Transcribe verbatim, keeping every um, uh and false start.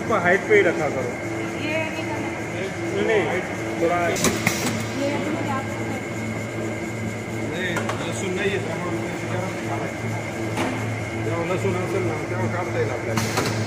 इसको हाइट पे ही रखा करो। ये नहीं करना। नहीं थोड़ा ये नहीं लसूण नाही आहे त्यामुळे लसूण असेल ना तेव्हा काढता येईल आपल्याला।